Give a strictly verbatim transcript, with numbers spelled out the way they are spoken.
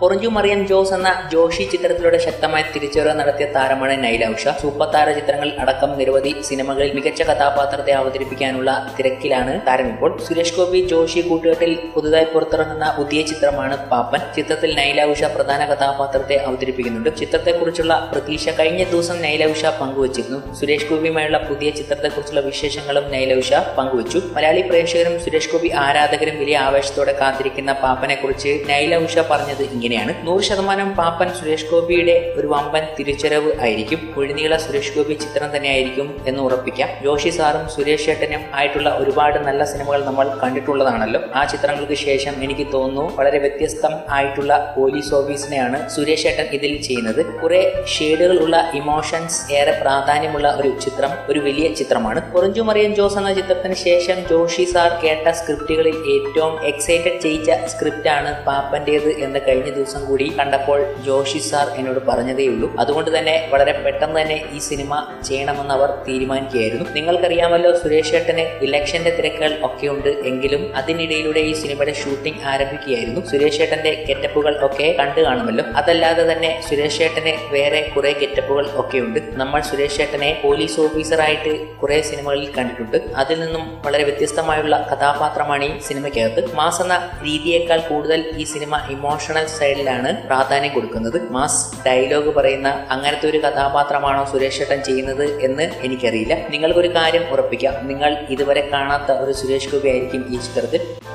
പൊറിഞ്ചു മറിയം ജോസ് എന്ന ജോഷി ചിത്രത്തിലൂടെ ശക്തമായ തിരിച്ചുവരവ് നടത്തിയ താരമാണ് നൈല ഉഷ. സൂപ്പർ താര ചിത്രങ്ങൾ അടക്കം നിരവധി സിനിമകളിൽ മികച്ച കഥാപാത്രത്തെ അവതരിപ്പിക്കാനുള്ള തിരക്കിലാണ് താരം ഇപ്പോൾ. സുരേഷ് ഗോപി ജോഷി കൂട്ടുകെട്ടിൽ പുതുതായി പുറത്തിറങ്ങുന്ന പുതിയ ചിത്രമാണ് പാപ്പൻ. ചിത്രത്തിൽ നൈല ഉഷ പ്രധാന കഥാപാത്രത്തെ അവതരിപ്പിക്കുന്നുണ്ട്. ചിത്രത്തെക്കുറിച്ചുള്ള പ്രതീക്ഷ കഴിഞ്ഞ ദിവസം നൈല ഉഷ പങ്കുവച്ചിരുന്നു. സുരേഷ് ഗോപിയുമായുള്ള പുതിയ ചിത്രത്തെക്കുറിച്ചുള്ള വിശേഷങ്ങളും നൈല ഉഷ പങ്കുവച്ചു. മലയാളി പ്രേക്ഷകരും സുരേഷ് ഗോപി ആരാധകരും വലിയ ആവേശത്തോടെ കാത്തിരിക്കുന്ന പാപ്പനെ കുറിച്ച് നൈല ഉഷ പറഞ്ഞത് ഇങ്ങനെയാണ്. നൂറ് ശതമാനം പാപ്പൻ സുരേഷ് ഗോപിയുടെ ഒരു വമ്പൻ തിരിച്ചറിവ് ആയിരിക്കും. ഒഴിനീള സുരേഷ് ഗോപി ചിത്രം തന്നെയായിരിക്കും എന്ന് ഉറപ്പിക്കാം. ജോഷി സാറും സുരേഷ് ഏട്ടനും ആയിട്ടുള്ള ഒരുപാട് നല്ല സിനിമകൾ നമ്മൾ കണ്ടിട്ടുള്ളതാണല്ലോ. ആ ചിത്രങ്ങൾക്ക് ശേഷം എനിക്ക് തോന്നുന്നു വളരെ വ്യത്യസ്തം ആയിട്ടുള്ള പോലീസ് ഓഫീസിനെയാണ് സുരേഷ് ഏട്ടൻ ഇതിൽ ചെയ്യുന്നത്. കുറെ ഷെയ്ഡുകൾ ഉള്ള ഇമോഷൻസ് ഏറെ പ്രാധാന്യമുള്ള ഒരു ചിത്രം, ഒരു വലിയ ചിത്രമാണ്. പൊറിഞ്ചു മറിയം ജോസ് എന്ന ചിത്രത്തിന് ശേഷം ജോഷി സാർ കേട്ട സ്ക്രിപ്റ്റുകളിൽ ഏറ്റവും എക്സൈറ്റഡ് ചെയ്യിച്ച സ്ക്രിപ്റ്റ് ആണ് പാപ്പന്റേത് എന്ന് കഴിഞ്ഞ ദിവസം കൂടി കണ്ടപ്പോൾ ജോഷി സാർ എന്നോട് പറഞ്ഞതേയുള്ളൂ. അതുകൊണ്ട് തന്നെ വളരെ പെട്ടെന്ന് തന്നെ ഈ സിനിമ ചെയ്യണമെന്ന് അവർ തീരുമാനിക്കുകയായിരുന്നു. നിങ്ങൾക്കറിയാമല്ലോ, സുരേഷ് ഏട്ടന് ഇലക്ഷന്റെ തിരക്കുകൾ ഒക്കെ ഉണ്ട്. എങ്കിലും അതിനിടയിലൂടെ ഈ സിനിമയുടെ ഷൂട്ടിംഗ് ആരംഭിക്കുകയായിരുന്നു. സുരേഷ് ഏട്ടന്റെ ഗെറ്റപ്പുകൾ ഒക്കെ കണ്ടു കാണുമല്ലോ. അതല്ലാതെ തന്നെ സുരേഷ് ഏട്ടന് വേറെ കുറെ ഗെറ്റപ്പുകൾ ഒക്കെ ഉണ്ട്. നമ്മൾ സുരേഷ് ഏട്ടനെ പോലീസ് ഓഫീസറായിട്ട് കുറെ സിനിമകളിൽ കണ്ടിട്ടുണ്ട്. അതിൽ നിന്നും വളരെ വ്യത്യസ്തമായുള്ള കഥാപാത്രമാണ് ഈ സിനിമയ്ക്കകത്ത്. മാസ് എന്ന രീതിയേക്കാൾ കൂടുതൽ ഈ സിനിമ ഇമോഷണൽ സൈഡിലാണ് പ്രാധാന്യം കൊടുക്കുന്നത്. മാസ് ഡയലോഗ് പറയുന്ന അങ്ങനത്തെ ഒരു കഥാപാത്രമാണോ സുരേഷ് ഏട്ടൻ ചെയ്യുന്നത് എന്ന് എനിക്കറിയില്ല. നിങ്ങൾക്കൊരു കാര്യം ഉറപ്പിക്കാം, നിങ്ങൾ ഇതുവരെ കാണാത്ത ഒരു സുരേഷ് ഗോപി ആയിരിക്കും ഈ ചിത്രത്തിൽ.